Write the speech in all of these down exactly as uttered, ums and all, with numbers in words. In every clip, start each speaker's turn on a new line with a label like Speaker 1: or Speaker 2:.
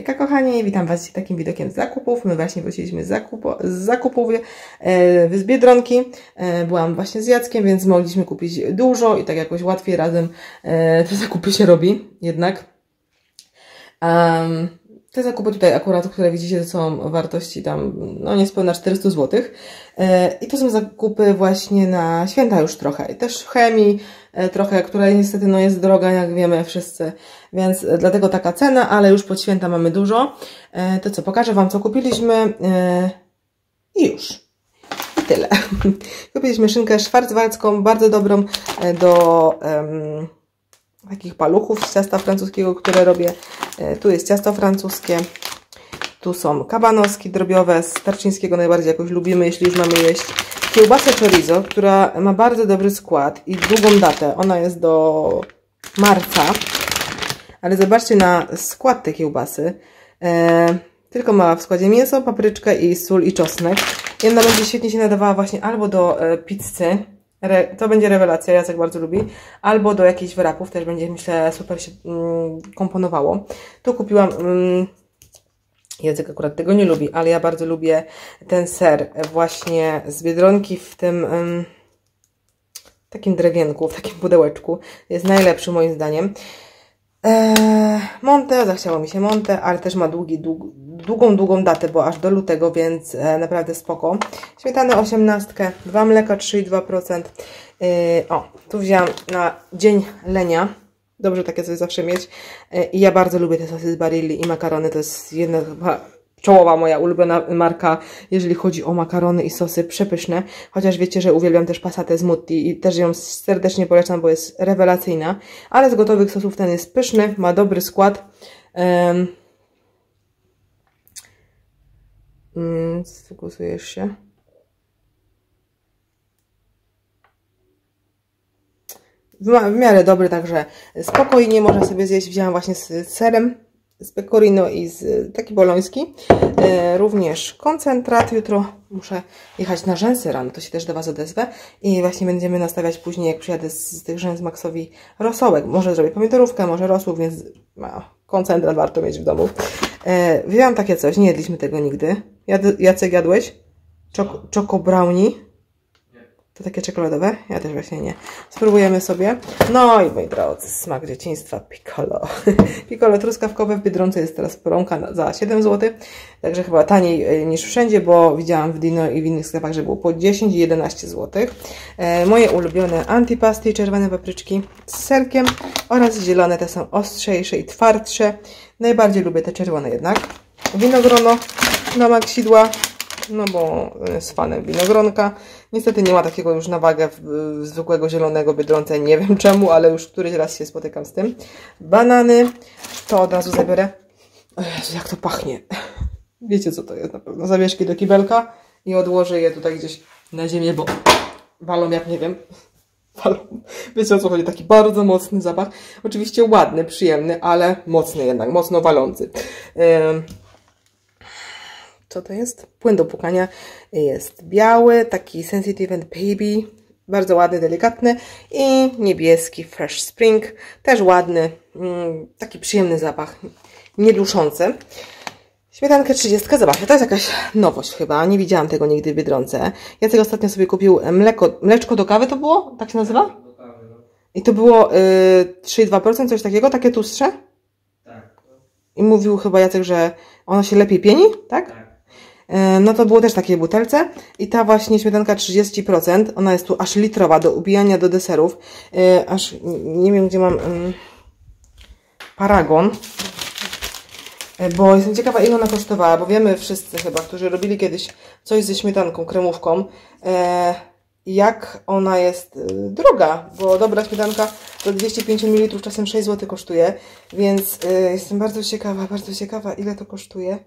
Speaker 1: Hejka kochani, witam Was z takim widokiem z zakupów. My właśnie wróciliśmy z, zakupu, z zakupów e, z Biedronki. E, byłam właśnie z Jackiem, więc mogliśmy kupić dużo i tak jakoś łatwiej razem e, te zakupy się robi jednak. Um, te zakupy tutaj akurat, które widzicie, to są wartości tam no niespełna czterysta złotych. E, I to są zakupy właśnie na święta już trochę. I też chemii e, trochę, która niestety no jest droga, jak wiemy wszyscy. Więc e, dlatego taka cena, ale już pod święta mamy dużo. E, to co, pokażę Wam, co kupiliśmy. E, I już. I tyle. Kupiliśmy szynkę szwarcwaldzką, bardzo dobrą e, do... Um, takich paluchów z ciasta francuskiego, które robię. Tu jest ciasto francuskie. Tu są kabanoski drobiowe z tarczyńskiego, najbardziej jakoś lubimy, jeśli już mamy jeść. Kiełbasę chorizo, która ma bardzo dobry skład i długą datę. Ona jest do marca. Ale zobaczcie na skład tej kiełbasy. E, tylko ma w składzie mięso, papryczkę i sól i czosnek. I ona będzie świetnie się nadawała właśnie albo do e, pizzy. Re, to będzie rewelacja, Jacek bardzo lubi. Albo do jakichś wrapów, też będzie, myślę, super się mm, komponowało. Tu kupiłam, mm, Jacek akurat tego nie lubi, ale ja bardzo lubię ten ser właśnie z Biedronki w tym mm, takim drewienku, w takim pudełeczku. Jest najlepszy moim zdaniem. Eee, Monte, zachciało mi się Monte, ale też ma długi, dług, długą, długą datę, bo aż do lutego, więc e, naprawdę spoko. Śmietanę osiemnastkę, dwa mleka, trzy i dwa procent. Eee, o, tu wzięłam na dzień lenia. Dobrze takie coś zawsze mieć. Eee, I ja bardzo lubię te sosy z Barilli i makarony. To jest jedna chyba czołowa moja ulubiona marka, jeżeli chodzi o makarony i sosy, przepyszne. Chociaż wiecie, że uwielbiam też passatę z Mutti i też ją serdecznie polecam, bo jest rewelacyjna. Ale z gotowych sosów ten jest pyszny, ma dobry skład. Um, um, sfokusujesz się. W, w miarę dobry, także spokojnie można sobie zjeść. Wzięłam właśnie z serem, z pecorino i z taki boloński. E, również koncentrat. Jutro muszę jechać na rzęsy rano, to się też do Was odezwę. I właśnie będziemy nastawiać później, jak przyjadę z, z tych rzęs Maxowi, rosołek. Może zrobię pomidorówkę, może rosół, więc no, koncentrat warto mieć w domu. E, wzięłam takie coś, nie jedliśmy tego nigdy. Jad, Jacek, jadłeś? Czoko, Choco brownie. To takie czekoladowe? Ja też właśnie nie. Spróbujemy sobie. No i moi drodzy, smak dzieciństwa Piccolo. Piccolo truskawkowe w Biedronce jest teraz poronka za siedem złotych. Także chyba taniej niż wszędzie, bo widziałam w Dino i w innych sklepach, że było po dziesięć i jedenaście złotych. E, moje ulubione antipasty, czerwone papryczki z serkiem oraz zielone, te są ostrzejsze i twardsze. Najbardziej lubię te czerwone jednak. Winogrono na Maxidła. No bo jest fanem winogronka. Niestety nie ma takiego już na wagę w, w zwykłego zielonego Biedronce. Nie wiem czemu, ale już któryś raz się spotykam z tym. Banany. To od razu zabiorę. O Jezu, jak to pachnie. Wiecie co to jest na pewno. Zawieszki do kibelka i odłożę je tutaj gdzieś na ziemię, bo walą jak nie wiem. Walą. Wiecie o co chodzi? Taki bardzo mocny zapach. Oczywiście ładny, przyjemny, ale mocny jednak. Mocno walący. Ym. Co to jest? Płyn do płukania jest biały, taki Sensitive and Baby, bardzo ładny, delikatny i niebieski Fresh Spring, też ładny, taki przyjemny zapach, nieduszący. Śmietankę trzydziestkę, zobaczcie, to jest jakaś nowość chyba, nie widziałam tego nigdy w Biedronce. Jacek ostatnio sobie kupił mleko, mleczko do kawy, to było? Tak się nazywa? I to było y, trzy i dwa procent, coś takiego, takie tłustsze? Tak. I mówił chyba Jacek, że ono się lepiej pieni, tak? Tak. No to było też w takiej butelce i ta właśnie śmietanka trzydzieści procent, ona jest tu aż litrowa do ubijania do deserów, yy, aż nie wiem gdzie mam yy, paragon, yy, bo jestem ciekawa ile ona kosztowała, bo wiemy wszyscy chyba, którzy robili kiedyś coś ze śmietanką, kremówką, yy, jak ona jest yy, droga, bo dobra śmietanka do dwieście pięćdziesiąt mililitrów czasem sześć złotych kosztuje, więc yy, jestem bardzo ciekawa, bardzo ciekawa ile to kosztuje.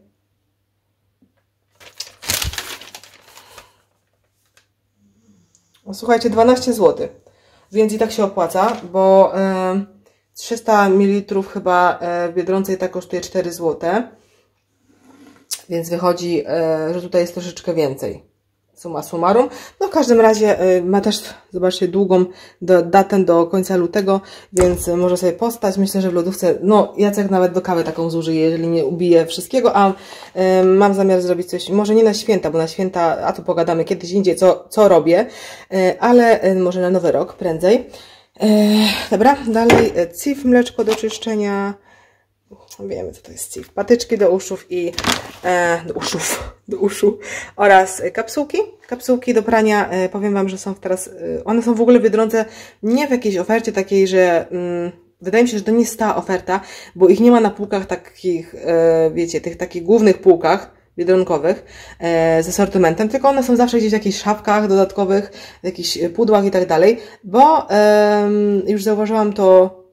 Speaker 1: Słuchajcie, dwanaście złotych, więc i tak się opłaca, bo y, trzysta mililitrów chyba y, w Biedronce i tak kosztuje cztery złote, więc wychodzi, y, że tutaj jest troszeczkę więcej. summa summarum. No w każdym razie y, ma też, zobaczcie, długą do, datę do końca lutego, więc y, może sobie postać. Myślę, że w lodówce, no Jacek nawet do kawy taką zużyje, jeżeli nie ubije wszystkiego, a y, mam zamiar zrobić coś, może nie na święta, bo na święta, a tu pogadamy kiedyś indziej, co, co robię, y, ale y, może na nowy rok prędzej. Y, dobra, dalej y, C I F, mleczko do czyszczenia. Wiemy, co to jest C I F. Patyczki do uszów i e, do uszów, do uszu oraz kapsułki. Kapsułki do prania, e, powiem Wam, że są teraz, e, one są w ogóle w Biedronce nie w jakiejś ofercie takiej, że mm, wydaje mi się, że to nie jest ta oferta, bo ich nie ma na półkach takich, e, wiecie, tych takich głównych półkach biedronkowych e, z asortymentem, tylko one są zawsze gdzieś w jakichś szafkach dodatkowych, w jakichś pudłach i tak dalej, bo e, już zauważyłam to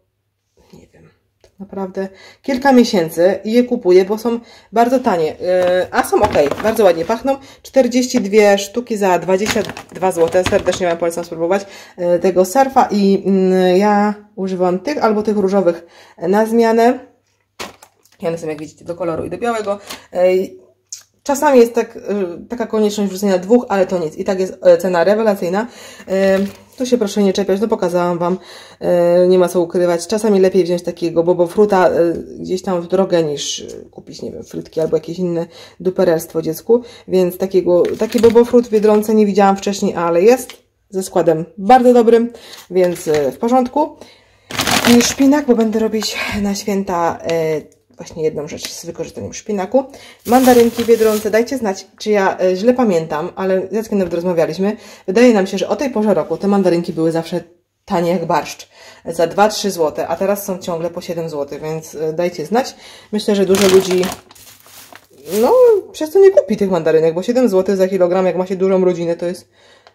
Speaker 1: naprawdę kilka miesięcy i je kupuję, bo są bardzo tanie, yy, a są ok, bardzo ładnie pachną. czterdzieści dwie sztuki za dwadzieścia dwa złote. Serdecznie Wam polecam spróbować yy, tego surfa i yy, ja używam tych albo tych różowych na zmianę. Ja one są, jak widzicie, do koloru i do białego. Yy, Czasami jest tak, taka konieczność wrzucenia dwóch, ale to nic. I tak jest cena rewelacyjna. Tu się proszę nie czepiać, no pokazałam Wam, nie ma co ukrywać. Czasami lepiej wziąć takiego bobofruta gdzieś tam w drogę niż kupić, nie wiem, frytki albo jakieś inne duperelstwo dziecku. Więc takiego, taki bobofrut w Biedronce nie widziałam wcześniej, ale jest ze składem bardzo dobrym, więc w porządku. I szpinak, bo będę robić na święta właśnie jedną rzecz z wykorzystaniem szpinaku. Mandarynki w Biedronce. Dajcie znać, czy ja źle pamiętam, ale z Jackiem nawet rozmawialiśmy. Wydaje nam się, że o tej porze roku te mandarynki były zawsze tanie jak barszcz. Za dwa trzy złote, a teraz są ciągle po siedem złotych, więc dajcie znać. Myślę, że dużo ludzi no przez to nie kupi tych mandarynek, bo siedem złotych za kilogram, jak ma się dużą rodzinę, to jest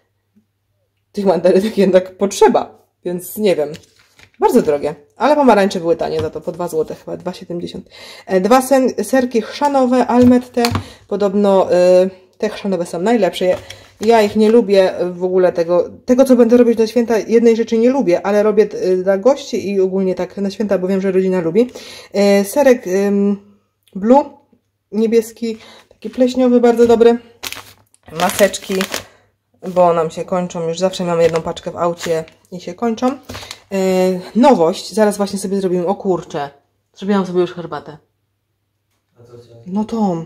Speaker 1: tych mandarynek jednak potrzeba, więc nie wiem. Bardzo drogie, ale pomarańcze były tanie, za to po dwa złote chyba, dwa siedemdziesiąt. Dwa sen, serki chrzanowe, Almette, podobno y, te chrzanowe są najlepsze. Ja ich nie lubię w ogóle tego, tego co będę robić na święta, jednej rzeczy nie lubię, ale robię dla gości i ogólnie tak na święta, bo wiem, że rodzina lubi. Y, serek y, blue, niebieski, taki pleśniowy, bardzo dobry. Maseczki, bo nam się kończą, już zawsze mamy jedną paczkę w aucie i się kończą. Yy, nowość, zaraz właśnie sobie zrobimy, o kurczę, zrobiłam sobie już herbatę.
Speaker 2: A co chciałeś?
Speaker 1: No tą,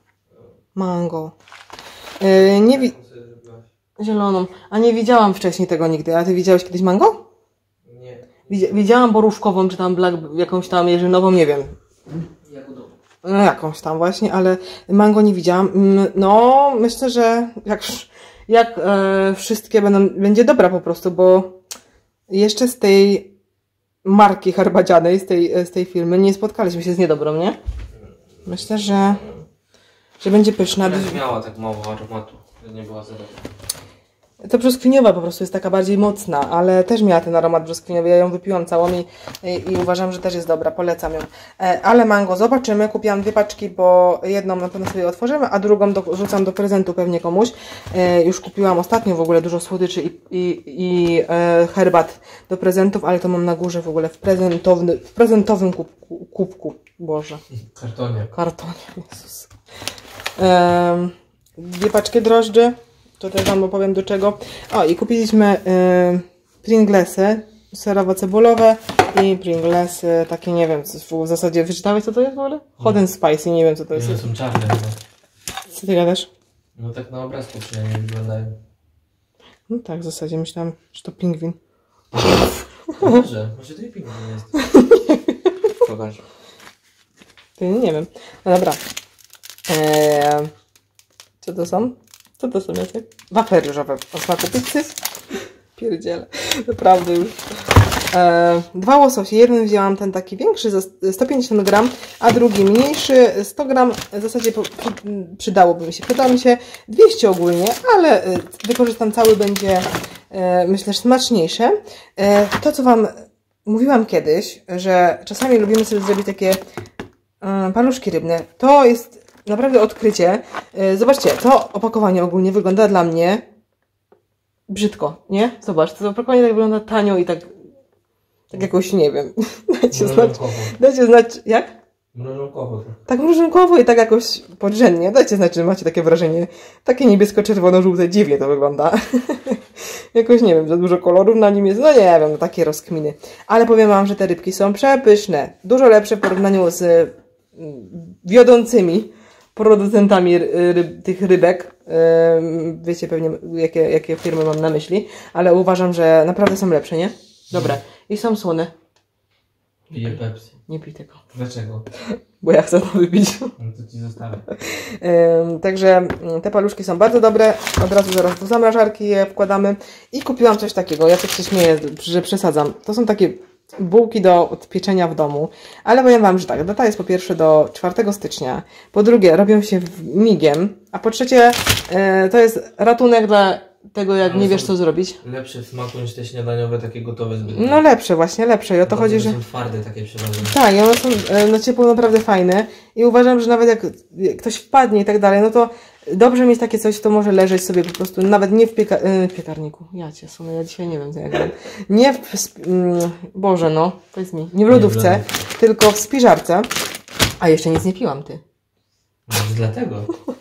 Speaker 1: mango. Yy, nie wi... Zieloną, a nie widziałam wcześniej tego nigdy, a ty widziałeś kiedyś mango?
Speaker 2: Nie.
Speaker 1: Widzi... Widziałam borówkową, czy tam black, jakąś tam jeżynową, nie wiem.
Speaker 2: Jagodową.
Speaker 1: No jakąś tam właśnie, ale mango nie widziałam. No, myślę, że jak, jak e, wszystkie będą, będzie dobra po prostu, bo jeszcze z tej marki herbacianej, z tej, z tej firmy, nie spotkaliśmy się z niedobrą, nie? Myślę, że, że będzie pyszna.
Speaker 2: Ona miała tak mało aromatu, że nie była za dobra.
Speaker 1: To brzoskwiniowa po prostu jest taka bardziej mocna, ale też miała ten aromat brzoskwiniowy. Ja ją wypiłam całą i, i, i uważam, że też jest dobra. Polecam ją. E, ale mango zobaczymy. Kupiłam dwie paczki, bo jedną na pewno sobie otworzymy, a drugą do, rzucam do prezentu pewnie komuś. E, już kupiłam ostatnio w ogóle dużo słodyczy i, i, i e, herbat do prezentów, ale to mam na górze w ogóle w, prezentowny, w prezentowym kubku, kubku. Boże.
Speaker 2: Kartonie.
Speaker 1: Kartonie. Jezus. E, dwie paczki drożdży. To też Wam opowiem do czego. O, i kupiliśmy y, Pringlesy serowo-cebulowe i Pringlesy takie, nie wiem, w zasadzie, wyczytałeś co to jest w ogóle? Hot and spicy, nie wiem co to jest.
Speaker 2: One są czarne chyba.
Speaker 1: Co ty gadasz?
Speaker 2: No tak na obrazku przynajmniej wyglądają.
Speaker 1: No tak, w zasadzie myślałam, że to pingwin.
Speaker 2: Może, może to i pingwin jest. Pokaż.
Speaker 1: Ty, nie wiem. No dobra. Eee, co to są? Co to są, Jacek? Wafle ryżowe o smaku pizzy. Pierdziele. Naprawdę już. E, dwa łososie. Jeden wzięłam ten taki większy za sto pięćdziesiąt gram, a drugi mniejszy sto gram. W zasadzie po, przy, przydałoby mi się. Przyda mi się dwieście ogólnie, ale e, wykorzystam cały, będzie e, myślę, że smaczniejsze. E, to, co Wam mówiłam kiedyś, że czasami lubimy sobie zrobić takie e, paluszki rybne. To jest naprawdę odkrycie. Zobaczcie, to opakowanie ogólnie wygląda dla mnie brzydko, nie? Zobacz, to opakowanie tak wygląda tanio i tak, tak jakoś, nie wiem. Dajcie znać, dajcie znać, jak?
Speaker 2: Mrożonkowo.
Speaker 1: Tak mrożonkowo i tak jakoś podrzędnie. Dajcie znać, czy macie takie wrażenie. Takie niebiesko-czerwono-żółte, dziwnie to wygląda. Jakoś nie wiem, za dużo kolorów na nim jest. No nie wiem, no takie rozkminy. Ale powiem wam, że te rybki są przepyszne. Dużo lepsze w porównaniu z wiodącymi producentami ryb, tych rybek. Wiecie pewnie, jakie, jakie firmy mam na myśli. Ale uważam, że naprawdę są lepsze, nie? Dobre. I są słone.
Speaker 2: Piję Pepsi.
Speaker 1: Nie pij tego.
Speaker 2: Dlaczego?
Speaker 1: Bo ja chcę to wypić.
Speaker 2: No to ci zostawię.
Speaker 1: Ym, także te paluszki są bardzo dobre. Od razu zaraz do zamrażarki je wkładamy. I kupiłam coś takiego. Ja też się śmieję, że przesadzam. To są takie bułki do odpieczenia w domu. Ale powiem wam, że tak, data jest po pierwsze do czwartego stycznia. Po drugie, robią się migiem. A po trzecie, yy, to jest ratunek dla tego, jak
Speaker 2: Ale
Speaker 1: nie wiesz, co zrobić.
Speaker 2: Lepsze w smaku niż te śniadaniowe, takie gotowe zbytnie.
Speaker 1: No lepsze, właśnie lepsze. I o to
Speaker 2: Bo
Speaker 1: chodzi, że...
Speaker 2: są twarde takie przeważnie.
Speaker 1: Tak, i one są na ciepło naprawdę fajne. I uważam, że nawet jak ktoś wpadnie i tak dalej, no to dobrze mieć takie coś, to może leżeć sobie po prostu, nawet nie w pieka yy, piekarniku. Ja cię sunę, ja dzisiaj nie wiem, co ja gram. Nie w... Yy, Boże, no, powiedz mi. Nie w lodówce, nie w tylko w spiżarce. A jeszcze nic nie piłam, ty.
Speaker 2: Może dlatego.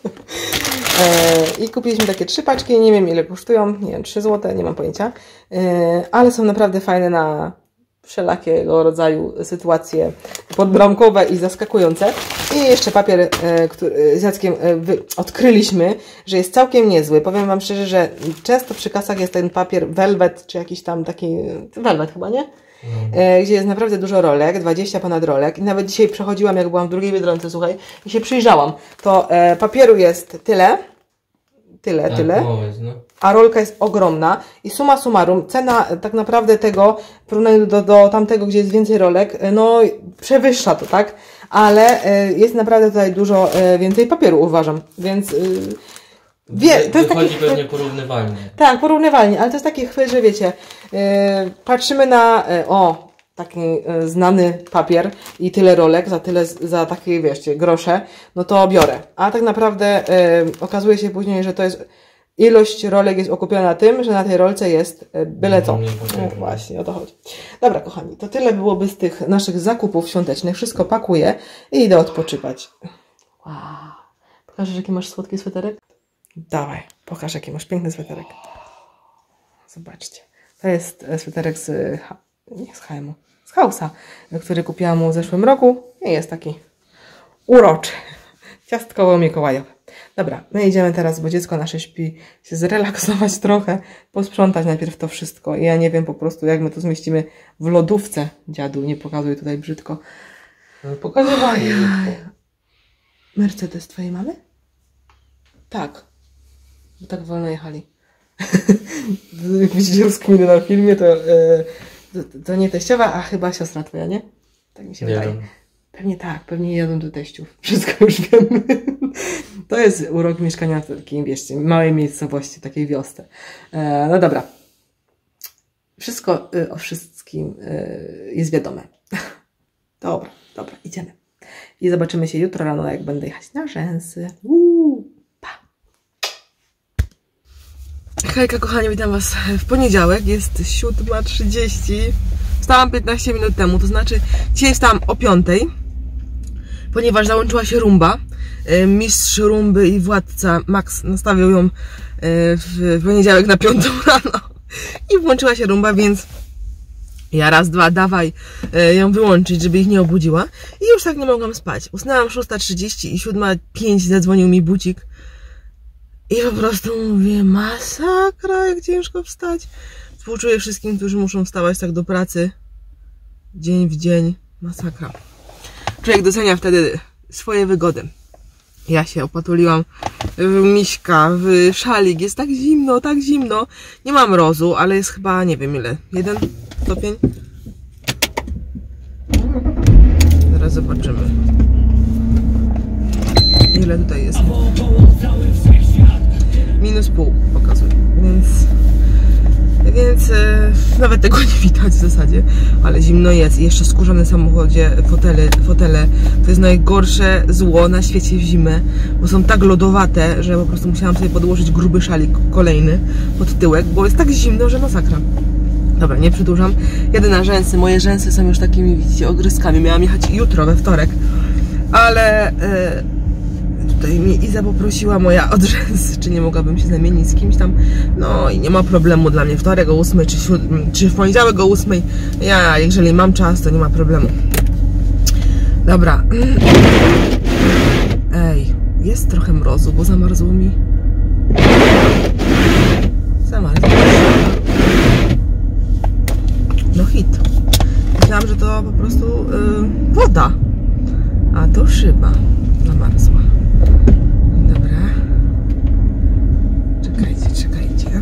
Speaker 1: I kupiliśmy takie trzy paczki, nie wiem ile kosztują, nie wiem, trzy złote, nie mam pojęcia, ale są naprawdę fajne na wszelakiego rodzaju sytuacje podbramkowe i zaskakujące. I jeszcze papier, który z Jackiem odkryliśmy, że jest całkiem niezły. Powiem wam szczerze, że często przy kasach jest ten papier velvet, czy jakiś tam taki, velvet chyba, nie? Hmm. Gdzie jest naprawdę dużo rolek, dwadzieścia ponad rolek. I nawet dzisiaj przechodziłam, jak byłam w drugiej Biedronce, słuchaj, i się przyjrzałam. To e, papieru jest tyle, tyle, tak, tyle,
Speaker 2: powiedz, no.
Speaker 1: A rolka jest ogromna. I summa summarum, cena tak naprawdę tego, w porównaniu do, do tamtego, gdzie jest więcej rolek, no przewyższa to, tak? Ale e, jest naprawdę tutaj dużo e, więcej papieru, uważam. Więc... E, Wie, to jest
Speaker 2: Wychodzi
Speaker 1: taki
Speaker 2: pewnie porównywalnie.
Speaker 1: Tak, porównywalnie, ale to jest taki chwyt, że wiecie, yy, patrzymy na, yy, o, taki yy, znany papier i tyle rolek, za tyle, za takie, wiecie, grosze, no to biorę. A tak naprawdę yy, okazuje się później, że to jest, ilość rolek jest okupiona tym, że na tej rolce jest yy, byle co. No, właśnie, o to chodzi. Dobra, kochani, to tyle byłoby z tych naszych zakupów świątecznych. Wszystko pakuję i idę odpoczywać. Wow. Pokażesz, jaki masz słodki sweterek? Dawaj, pokaż, jaki masz piękny sweterek. Zobaczcie. To jest sweterek z, nie z H M u, z Hausa, który kupiłam mu w zeszłym roku. I jest taki uroczy. Ciastkowo-mikołajowy. Dobra, my idziemy teraz, bo dziecko nasze śpi, się zrelaksować trochę, posprzątać najpierw to wszystko. I ja nie wiem po prostu, jak my to zmieścimy w lodówce. Dziadu, nie pokazuj tutaj brzydko.
Speaker 2: No, pokazywanie.
Speaker 1: Mercedes twojej mamy? Tak. Bo tak wolno jechali. Jak widzicie rozkminy na filmie, to, e, to, to nie teściowa, a chyba siostra twoja, nie? Tak mi się nie wydaje. Wiem. Pewnie tak, pewnie jadą do teściów. Wszystko już wiemy. To jest urok mieszkania w takiej, wiecie, małej miejscowości, takiej wiosce. E, no dobra. Wszystko e, o wszystkim e, jest wiadome. Dobra, dobra, idziemy. I zobaczymy się jutro rano, jak będę jechać na rzęsy. Uuu. Hejka, kochani, witam was w poniedziałek, jest siódma trzydzieści. Wstałam piętnaście minut temu, to znaczy dzisiaj wstałam o piątej, ponieważ załączyła się rumba. Mistrz rumby i władca Max nastawił ją w poniedziałek na piątą rano i włączyła się rumba, więc ja raz, dwa, dawaj ją wyłączyć, żeby ich nie obudziła i już tak nie mogłam spać. Usnęłam szósta trzydzieści i siódma pięć zadzwonił mi bucik. I po prostu mówię, masakra, jak ciężko wstać. Współczuję wszystkim, którzy muszą wstawać tak do pracy. Dzień w dzień. Masakra. Człowiek docenia wtedy swoje wygody. Ja się opatuliłam w miśka, w szalik. Jest tak zimno, tak zimno. Nie mam mrozu, ale jest chyba, nie wiem ile. Jeden stopień? Zaraz zobaczymy. Ile tutaj jest? Minus pół pokazuje, więc, więc e, nawet tego nie widać w zasadzie, ale zimno jest i jeszcze skórzane w samochodzie, fotele, fotele, to jest najgorsze zło na świecie w zimę, bo są tak lodowate, że po prostu musiałam sobie podłożyć gruby szalik kolejny pod tyłek, bo jest tak zimno, że masakra. Dobra, nie przedłużam, jedę na rzęsy, moje rzęsy są już takimi, widzicie, ogryskami, miałam jechać jutro, we wtorek, ale e, tutaj mnie Iza poprosiła moja o drzens, czy nie mogłabym się zamienić z kimś tam. No i nie ma problemu dla mnie. Wtorek o ósmej, czy, czy w poniedziałek o ósmej. Ja, jeżeli mam czas, to nie ma problemu. Dobra. Ej, jest trochę mrozu, bo zamarzło mi. Zamarzło. No hit. Myślałam, że to po prostu yy, woda. A to szyba zamarzła. Dobra. Czekajcie, czekajcie.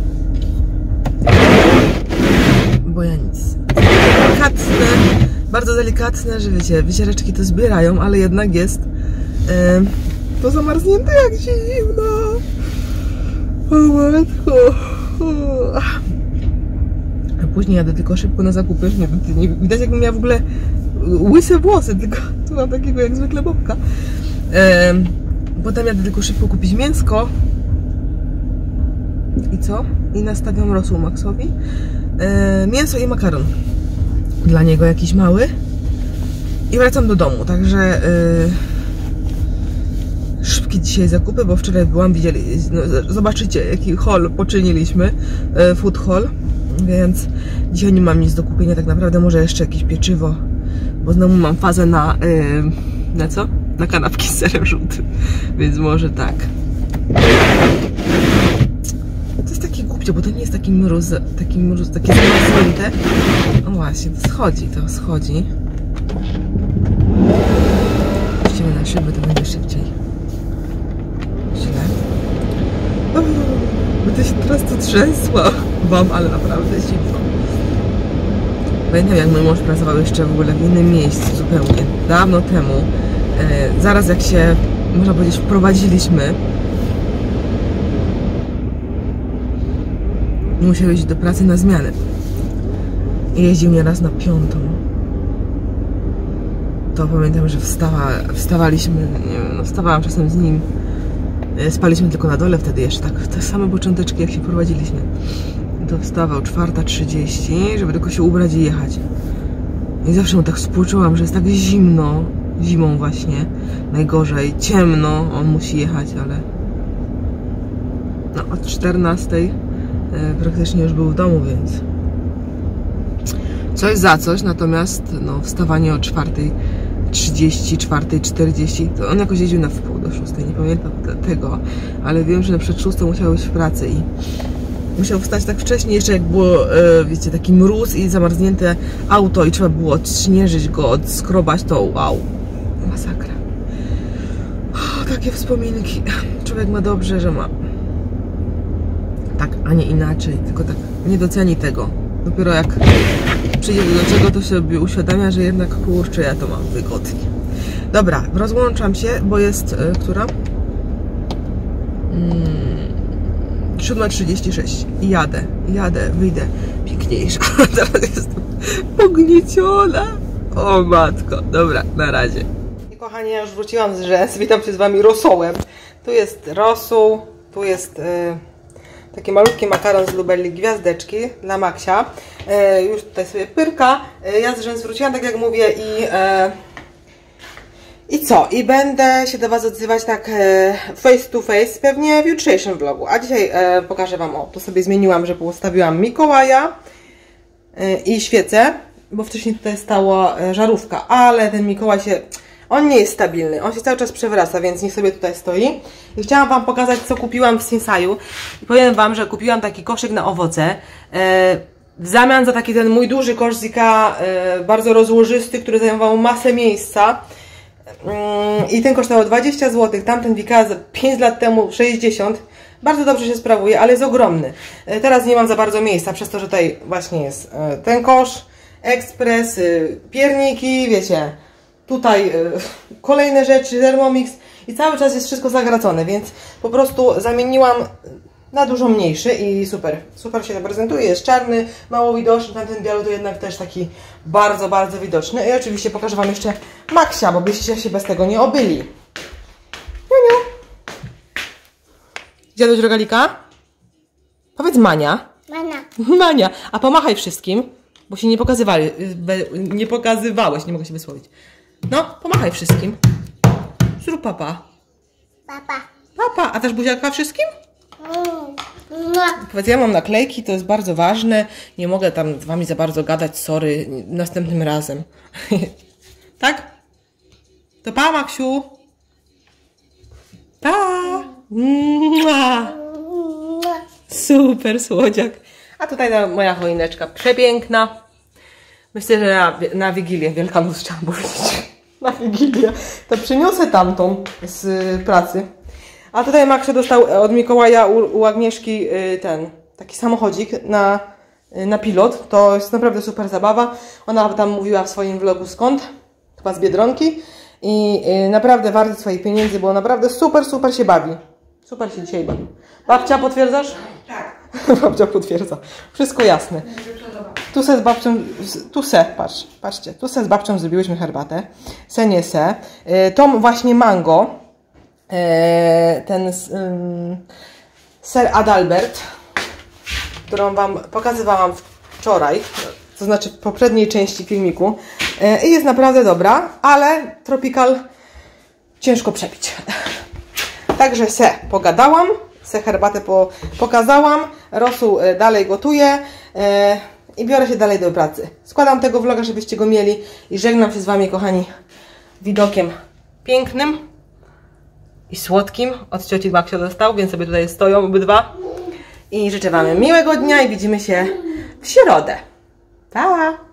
Speaker 1: Bo ja nic. Delikatne, bardzo delikatne, że wiecie, wycieraczki to zbierają, ale jednak jest yy, to zamarznięte jak zimno. O matko. O. A później jadę tylko szybko na zakupy. Nie, nie widać, jakbym miała w ogóle łyse włosy, tylko tu mam takiego jak zwykle bobka. E, potem jadę tylko szybko kupić mięsko. I co? I nastawiam rosół Maxowi. E, mięso i makaron. Dla niego jakiś mały. I wracam do domu, także e, szybkie dzisiaj zakupy, bo wczoraj byłam, widzieli, no, zobaczycie jaki haul poczyniliśmy, e, food haul. Więc dzisiaj nie mam nic do kupienia tak naprawdę, może jeszcze jakieś pieczywo, bo znowu mam fazę na, yy, na co? Na kanapki z serem żółtym, więc może tak. To jest takie głupie, bo to nie jest taki mróz, taki mróz, takie zamarznięte. O właśnie, to schodzi, to schodzi. Puścimy na szybę, to będzie szybciej. Źle. Będę się teraz tu trzęsła wam, ale naprawdę zimno. Pamiętam, jak mój mąż pracował jeszcze w ogóle w innym miejscu zupełnie dawno temu. E, zaraz jak się, można powiedzieć, wprowadziliśmy, musiał iść do pracy na zmianę. I jeździł nieraz na piątą. To pamiętam, że wstawa, wstawaliśmy, nie wiem, no wstawałam czasem z nim. Spaliśmy tylko na dole wtedy jeszcze, tak, te same począteczki jak się prowadziliśmy. To wstawał czwarta trzydzieści, żeby tylko się ubrać i jechać. I zawsze mu tak współczułam, że jest tak zimno, zimą właśnie, najgorzej, ciemno, on musi jechać, ale no od czternastej e, praktycznie już był w domu, więc coś za coś, natomiast no wstawanie o czwartej trzydzieści, czwartej czterdzieści, to on jakoś jeździł na wpół do szóstej, nie pamiętam tego, ale wiem, że na przed szóstą musiał być w pracy i musiał wstać tak wcześnie, jeszcze jak było, e, wiecie, taki mróz i zamarznięte auto i trzeba było odśnieżyć go, odskrobać, to wow, masakra. O, takie wspominki. Człowiek ma dobrze, że ma tak, a nie inaczej, tylko tak nie doceni tego. Dopiero jak przyjdzie do czego, to sobie uświadamia, że jednak kurczę, ja to mam wygodnie. Dobra, rozłączam się, bo jest e, która? Hmm, siódma trzydzieści sześć i jadę, jadę, wyjdę piękniejsza. Teraz jestem pognieciona. O matko, dobra, na razie. I kochani, ja już wróciłam z rzęs, witam się z wami rosołem. Tu jest rosół, tu jest e, taki malutki makaron z lubelli gwiazdeczki dla Maxia. E, już tutaj sobie pyrka. E, ja z rzęs wróciłam, tak jak mówię, i e, i co? I będę się do was odzywać tak e, face to face, pewnie w jutrzejszym vlogu. A dzisiaj e, pokażę wam, o, tu sobie zmieniłam, że postawiłam Mikołaja e, i świecę, bo wcześniej tutaj stała e, żarówka, ale ten Mikołaj się, on nie jest stabilny, on się cały czas przewraca, więc niech sobie tutaj stoi. I chciałam wam pokazać, co kupiłam w Sinsaju. I powiem wam, że kupiłam taki koszyk na owoce. E, w zamian za taki ten mój duży kosz z Ikea, e, bardzo rozłożysty, który zajmował masę miejsca. E, I ten kosztował dwadzieścia złotych, tamten w Ikea pięć lat temu sześćdziesiąt. Bardzo dobrze się sprawuje, ale jest ogromny. E, teraz nie mam za bardzo miejsca, przez to, że tutaj właśnie jest e, ten kosz, ekspres, e, pierniki, wiecie. Tutaj y, kolejne rzeczy, Thermomix i cały czas jest wszystko zagracone, więc po prostu zamieniłam na dużo mniejszy i super, super się to prezentuje, jest czarny, mało widoczny, tamten biały to jednak też taki bardzo, bardzo widoczny. I oczywiście pokażę wam jeszcze Maxia, bo byście się bez tego nie obyli. Niu, dziaduś rogalika? Powiedz Mania.
Speaker 3: Mania.
Speaker 1: Mania, a pomachaj wszystkim, bo się nie pokazywali, nie pokazywałeś, nie mogę się wysłowić. No, pomachaj wszystkim. Zrób papa.
Speaker 3: Papa.
Speaker 1: Papa, a też buziaka wszystkim?
Speaker 3: No.
Speaker 1: Powiedz, ja mam naklejki, to jest bardzo ważne. Nie mogę tam z wami za bardzo gadać, sorry, następnym razem. Tak? To pa, Maksiu. Pa. Mua. Super słodziak. A tutaj ta moja choineczka przepiękna. Myślę, że na, na Wigilię, Wielkanoc chciałam powiedzieć. Na Wigilię. To przyniosę tamtą z pracy. A tutaj Maksiu dostał od Mikołaja u, u Agnieszki ten taki samochodzik na, na pilot. To jest naprawdę super zabawa. Ona tam mówiła w swoim vlogu skąd. Chyba z Biedronki. I naprawdę warty swoich pieniędzy, bo naprawdę super, super się bawi. Super się dzisiaj bawi. Babcia, potwierdzasz?
Speaker 3: Tak.
Speaker 1: Babcia potwierdza. Wszystko jasne. Tu se z babcią, tu se, patrz, patrzcie, tu se z babcią zrobiłyśmy herbatę. Se nie se. Tą właśnie mango, ten ser Adalbert, którą wam pokazywałam wczoraj, to znaczy w poprzedniej części filmiku. I jest naprawdę dobra, ale tropical ciężko przepić. Także se pogadałam, se herbatę po, pokazałam, rosół dalej gotuję e, i biorę się dalej do pracy. Składam tego vloga, żebyście go mieli i żegnam się z wami, kochani, widokiem pięknym i słodkim. Od cioci Maksio dostał, więc sobie tutaj stoją obydwa. I życzę wam miłego dnia i widzimy się w środę. Pa!